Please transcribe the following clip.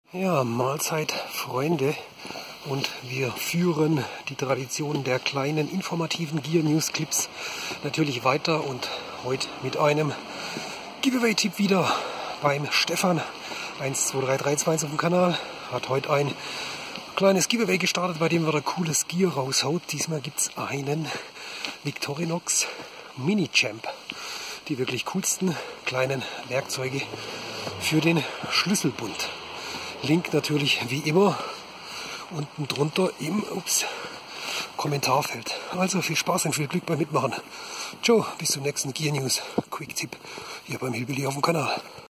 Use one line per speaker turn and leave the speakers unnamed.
Ja, Mahlzeit, Freunde. Und wir führen die Tradition der kleinen informativen Gear News Clips natürlich weiter und heute mit einem Giveaway-Tipp wieder beim Stefan 123321 auf dem Kanal. Hat heute ein kleines Giveaway gestartet, bei dem er ein cooles Gear raushaut. Diesmal gibt es einen Victorinox Mini Champ. Die wirklich coolsten kleinen Werkzeuge für den Schlüsselbund. Link natürlich wie immer unten drunter im Kommentarfeld. Also viel Spaß und viel Glück beim Mitmachen. Ciao, bis zum nächsten Gear News Quick Tipp hier beim Hillbilly auf dem Kanal.